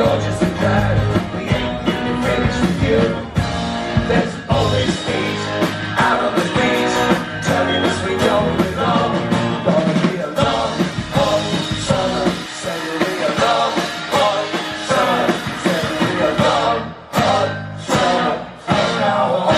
You're just a crowd, we ain't finished with you. There's always heat out on the beach, telling us we don't belong. Gonna be a long, hot summer, say it'll be a long, hot summer, say it'll be a long, hot summer from now on.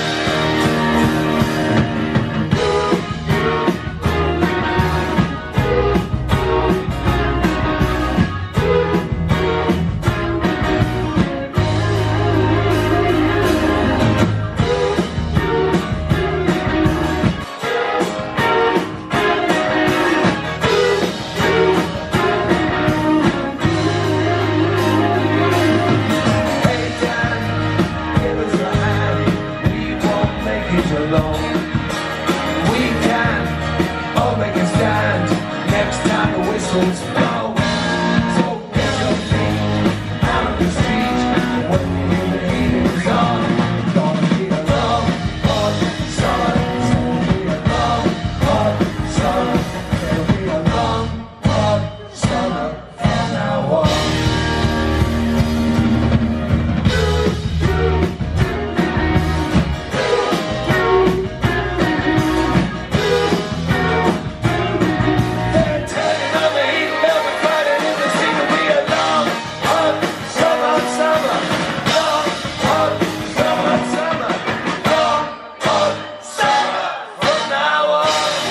We can all make a stand next time the whistles blow. So get your feet out of the street when the heat is on. Gonna be a long, hot summer. It'll be a long, hot summer. It'll be a long, hot summer from now on.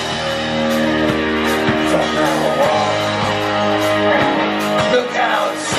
Look out!